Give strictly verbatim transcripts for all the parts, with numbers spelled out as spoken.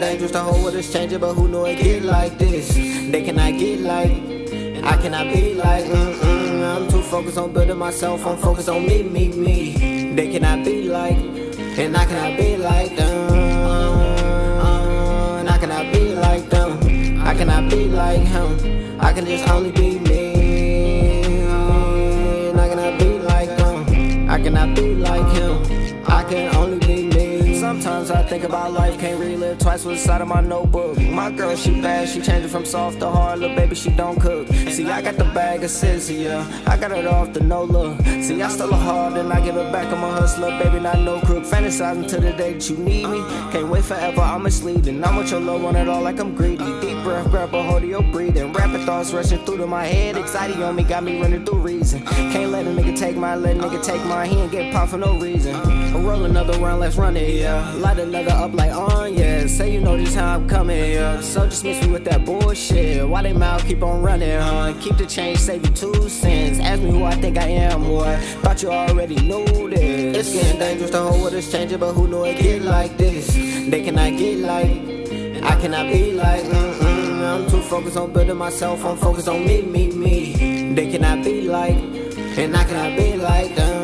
dangerous, the whole world is changing, but who knew it get like this? They cannot get like, I cannot be like, mm-mm. I'm too focused on building myself, I'm focused on me, me, me. They cannot be like, and I cannot be like them. And I cannot be like them. I cannot be like him. I can just only be me. And I cannot be like them. I cannot be like him. I can only be me. Sometimes I think about life, can't relive twice what's inside of my notebook. My girl, she bad, she changing from soft to hard. Little baby, she don't cook. See, I got the bag of scissors, yeah. I got it off the no look. See, I stole it hard and I give it back. I'm a hustler, baby, not no crook. Fantasizing to the day that you need me. Can't wait forever, I'm misleading. I want your love, want it all like I'm greedy. Deep breath, grab a hold of your breathing. Rapid thoughts rushing through to my head. Anxiety on me, got me running through reason. Can't let a nigga take my, let a nigga take my. He ain't get popped for no reason. I roll another round, let's run it, yeah. Light another up like on, yeah. Say you know this how I'm coming, yeah. So just miss me with that bullshit. Why they mouth keep on running, huh? Keep the change, save you two cents. Ask me who I think I am, boy. Thought you already knew this. It's getting dangerous, the whole world is changing, but who knew it get like this? They cannot get like, I cannot be like, mm-mm. I'm too focused on building myself, I'm focused on me, me, me. They cannot be like, and I cannot be like them.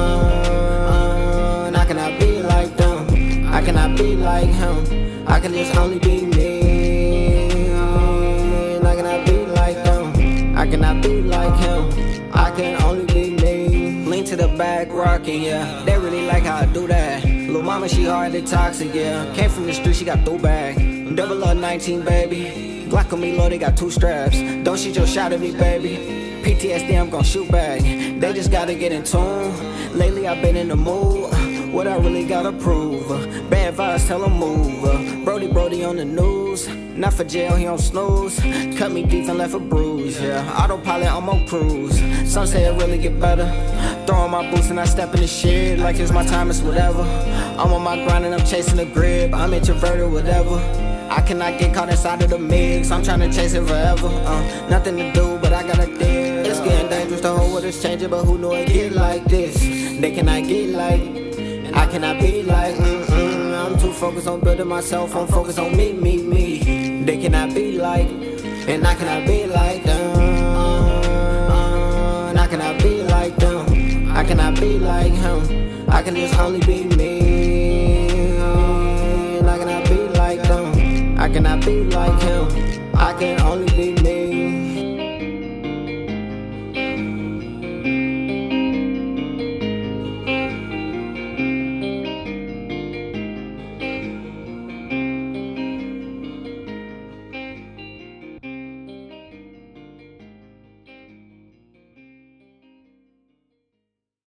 And I cannot be like them. I cannot be like him. I can just only be me. And I cannot be like them. I cannot be like him. I can only be me. Lean to the back, rocking, yeah. They really like how I do that. Lil' mama, she hard and toxic, yeah. Came from the street, she got through back. Double up nineteen, baby. Glock on me low, they got two straps. Don't shoot your shot at me, baby. P T S D, I'm gon' shoot back. They just gotta get in tune. Lately, I've been in the mood. What I really gotta prove? Bad vibes, tell him move. Brody, Brody on the news. Not for jail, he on snooze. Cut me deep and left a bruise, yeah. Autopilot, I'm on cruise. Some say it really get better. Throw on my boots and I step in the shit. Like it's my time, it's whatever. I'm on my grind and I'm chasing the grip. I'm introverted, whatever. I cannot get caught inside of the mix. I'm trying to chase it forever. Uh, nothing to do, but I gotta dig. It's getting dangerous, the whole world is changing, but who knew it get like this? They cannot get like, I cannot be like, mm-mm. I'm too focused on building myself, I'm focused on me, me, me. They cannot be like, and I cannot be like them. And I cannot be like them. I cannot be like him. I can just only be me. And I cannot be like them. I cannot be like him. I can only be me.